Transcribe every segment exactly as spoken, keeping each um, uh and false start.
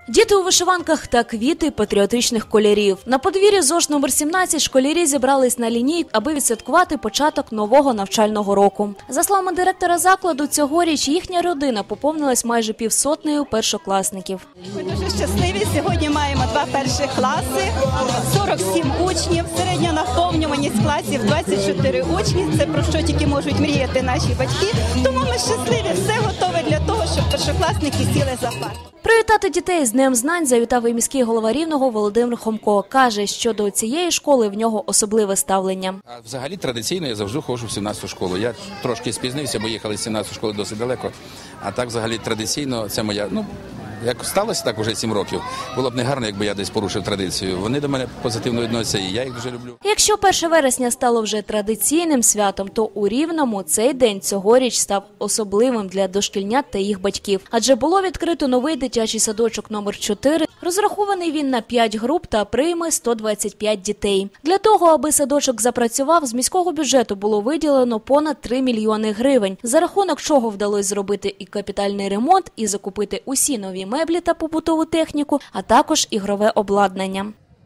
Діти у вишиванках та квіти патріотичних кольорів. На подвір'ї ЗОШ номер сімнадцять школярі зібрались на лінійку, аби відсвяткувати початок нового навчального року. За словами директора закладу, цьогоріч їхня родина поповнилась майже півсотнею першокласників. Ми дуже щасливі. Сьогодні маємо два перші класи, сорок сім учнів, середня наповнюваність класів двадцять чотири учні. Це про що тільки можуть мріяти наші батьки. Тому ми щасливі, все готове для того, щоб першокласники сіли за парт. Привітати дітей з Днем знань завітав і міський голова Рівного Володимир Хомко. Каже, що до цієї школи в нього особливе ставлення. А взагалі традиційно я завжди ходжу в сімнадцяту школу. Я трошки спізнився, бо їхали з сімнадцятої школи досить далеко. А так взагалі традиційно це моя, ну, як сталося так уже сім років, було б не гарно, якби я десь порушив традицію. Вони до мене позитивно відносяться, і я їх дуже люблю. Якщо перше вересня стало вже традиційним святом, то у Рівному цей день цьогоріч став особливим для дошкільнят та їх батьків. Адже було відкрито новий дитячий садочок номер чотири. Розрахований він на п'ять груп та прийме сто двадцять п'ять дітей. Для того, аби садочок запрацював, з міського бюджету було виділено понад три мільйони гривень, за рахунок чого вдалося зробити і капітальний ремонт, і закупити усі нові меблі та побутову техніку, а також ігрове обладнання.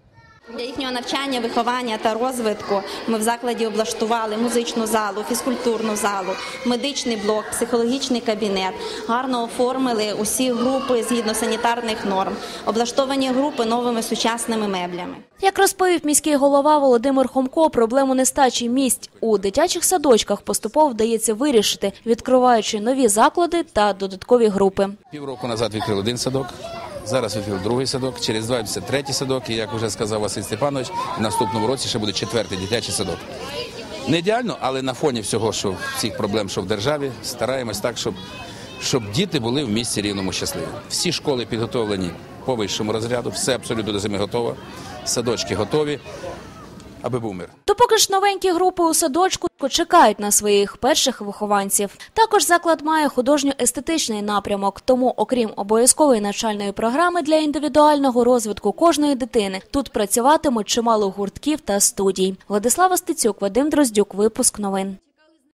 Для їхнього навчання, виховання та розвитку ми в закладі облаштували музичну залу, фізкультурну залу, медичний блок, психологічний кабінет. Гарно оформили усі групи згідно санітарних норм. Облаштовані групи новими сучасними меблями. Як розповів міський голова Володимир Хомко, проблему нестачі місць у дитячих садочках поступово вдається вирішити, відкриваючи нові заклади та додаткові групи. Півроку назад відкрив один садок. Зараз відкрив другий садок, через два місяці третій садок, і, як вже сказав Василь Степанович, в наступному році ще буде четвертий дитячий садок. Не ідеально, але на фоні всього, що всіх проблем, що в державі, стараємось так, щоб, щоб діти були в місті Рівному щасливі. Всі школи підготовлені по вищому розряду, все абсолютно до зими готово, садочки готові, аби був мир. Допоки ж новенькі групи у садочку чекають на своїх перших вихованців. Також заклад має художньо-естетичний напрямок, тому, окрім обов'язкової навчальної програми для індивідуального розвитку кожної дитини, тут працюватимуть чимало гуртків та студій. Владислава Стецюк, Вадим Дроздюк, випуск новин.